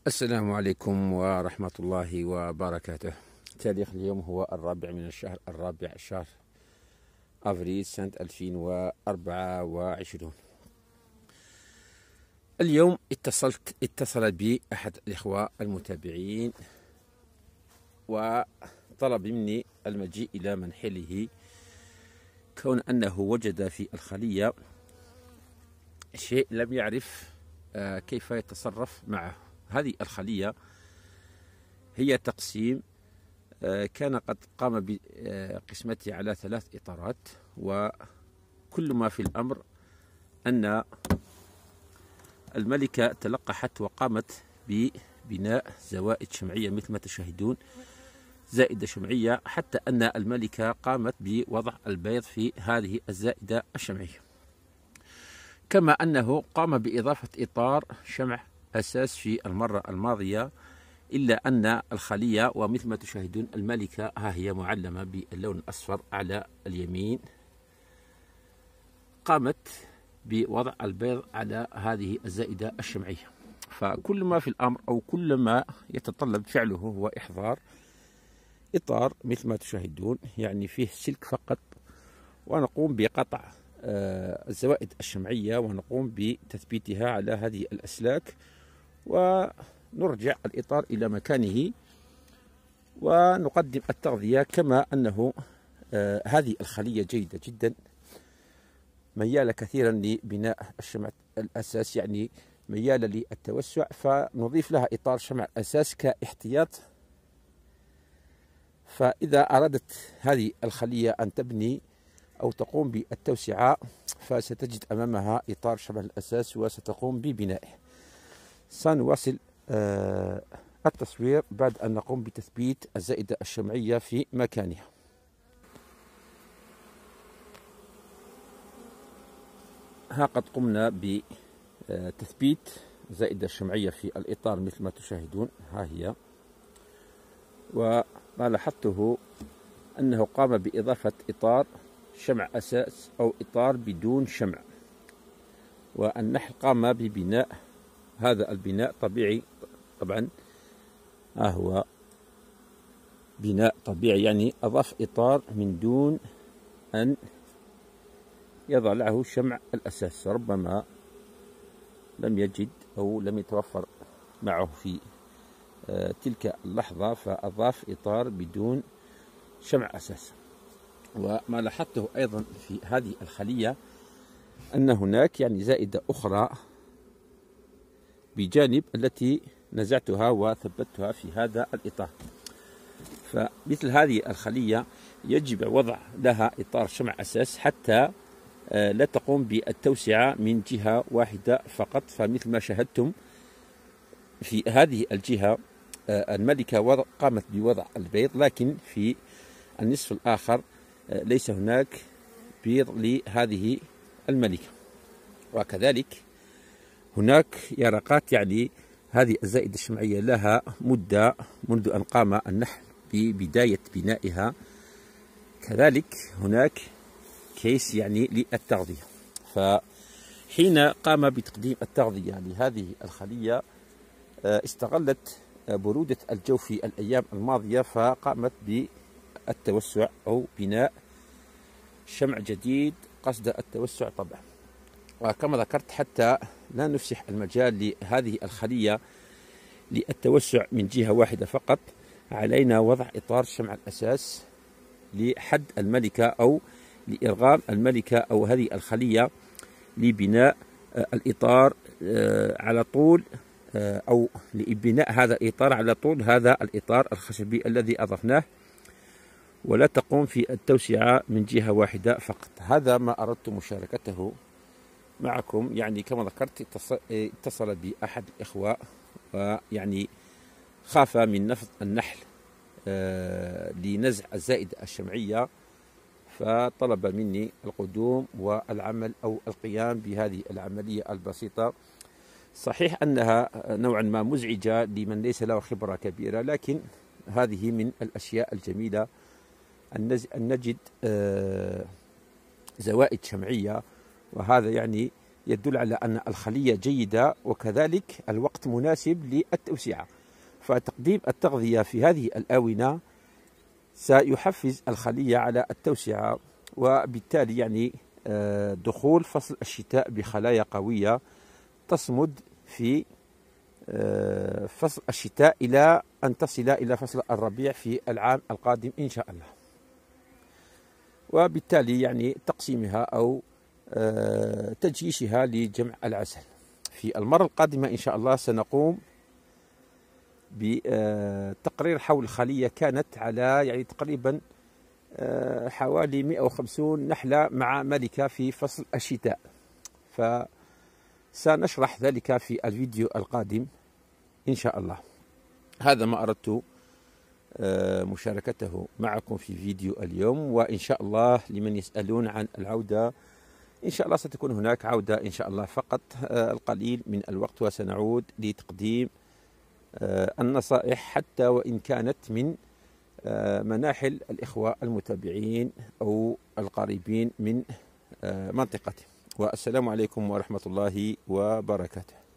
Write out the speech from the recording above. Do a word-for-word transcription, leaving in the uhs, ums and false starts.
السلام عليكم ورحمة الله وبركاته. تاريخ اليوم هو الرابع من الشهر الرابع شهر أفريل سنة ألفين وأربعة وعشرين. اليوم اتصلت اتصل بي أحد الإخوة المتابعين وطلب مني المجيء إلى منحله، كون أنه وجد في الخلية شيء لم يعرف كيف يتصرف معه. هذه الخلية هي تقسيم كان قد قام بقسمته على ثلاث إطارات، وكل ما في الأمر أن الملكة تلقحت وقامت ببناء زوائد شمعية مثل ما تشاهدون، زائدة شمعية، حتى أن الملكة قامت بوضع البيض في هذه الزائدة الشمعية، كما أنه قام بإضافة إطار شمع أساس في المرة الماضية، إلا أن الخلية ومثل ما تشاهدون الملكة ها هي معلمة باللون الأصفر على اليمين، قامت بوضع البيض على هذه الزائدة الشمعية. فكل ما في الأمر أو كل ما يتطلب فعله هو إحضار إطار مثل ما تشاهدون، يعني فيه سلك فقط، ونقوم بقطع الزوائد الشمعية ونقوم بتثبيتها على هذه الأسلاك، ونرجع الإطار إلى مكانه ونقدم التغذية. كما أنه آه هذه الخلية جيدة جدا، ميالة كثيرا لبناء الشمع الأساس، يعني ميالة للتوسع، فنضيف لها إطار شمع أساس كاحتياط. فإذا أرادت هذه الخلية أن تبني أو تقوم بالتوسعة فستجد أمامها إطار شمع الأساس وستقوم ببنائه. سنواصل آه التصوير بعد أن نقوم بتثبيت الزائدة الشمعية في مكانها. ها قد قمنا بتثبيت الزائدة الشمعية في الإطار مثل ما تشاهدون، ها هي. وما لاحظته أنه قام بإضافة إطار شمع أساس أو إطار بدون شمع، والنحل قام ببناء هذا البناء طبيعي. طبعا ها هو بناء طبيعي، يعني أضاف إطار من دون أن يضع له شمع الأساس، ربما لم يجد أو لم يتوفر معه في تلك اللحظة فأضاف إطار بدون شمع أساس. وما لاحظته أيضا في هذه الخلية أن هناك يعني زائدة أخرى بجانب التي نزعتها وثبتها في هذا الإطار. فمثل هذه الخلية يجب وضع لها إطار شمع أساس حتى لا تقوم بالتوسعة من جهة واحدة فقط. فمثل ما شاهدتم في هذه الجهة الملكة قامت بوضع البيض، لكن في النصف الآخر ليس هناك بيض لهذه الملكة. وكذلك هناك يرقات، يعني هذه الزائدة الشمعية لها مدة منذ أن قام النحل ببداية بنائها. كذلك هناك كيس يعني للتغذية، فحين قام بتقديم التغذية لهذه الخلية استغلت برودة الجو في الأيام الماضية، فقامت بالتوسع أو بناء شمع جديد قصد التوسع طبعا. وكما ذكرت حتى لا نفسح المجال لهذه الخلية للتوسع من جهة واحدة فقط، علينا وضع إطار شمع الأساس لحد الملكة أو لإرغام الملكة أو هذه الخلية لبناء الإطار على طول، أو لبناء هذا الإطار على طول هذا الإطار الخشبي الذي أضفناه، ولا تقوم في التوسعة من جهة واحدة فقط. هذا ما أردت مشاركته معكم. يعني كما ذكرت اتصل بأحد الإخوة ويعني خاف من نفض النحل لنزع الزائدة الشمعية، فطلب مني القدوم والعمل أو القيام بهذه العملية البسيطة. صحيح أنها نوعا ما مزعجة لمن ليس له خبرة كبيرة، لكن هذه من الأشياء الجميلة أن نجد زوائد شمعية، وهذا يعني يدل على أن الخلية جيدة، وكذلك الوقت مناسب للتوسعة. فتقديم التغذية في هذه الآونة سيحفز الخلية على التوسعة، وبالتالي يعني دخول فصل الشتاء بخلايا قوية تصمد في فصل الشتاء إلى أن تصل إلى فصل الربيع في العام القادم إن شاء الله. وبالتالي يعني تقسيمها أو تجيشها لجمع العسل. في المرة القادمة إن شاء الله سنقوم بتقرير حول الخلية كانت على يعني تقريبا حوالي مئة وخمسين نحلة مع ملكة في فصل الشتاء، فسنشرح ذلك في الفيديو القادم إن شاء الله. هذا ما أردت مشاركته معكم في فيديو اليوم، وإن شاء الله لمن يسألون عن العودة إن شاء الله ستكون هناك عودة إن شاء الله، فقط القليل من الوقت وسنعود لتقديم النصائح حتى وإن كانت من مناحل الإخوة المتابعين أو القريبين من منطقتي. والسلام عليكم ورحمة الله وبركاته.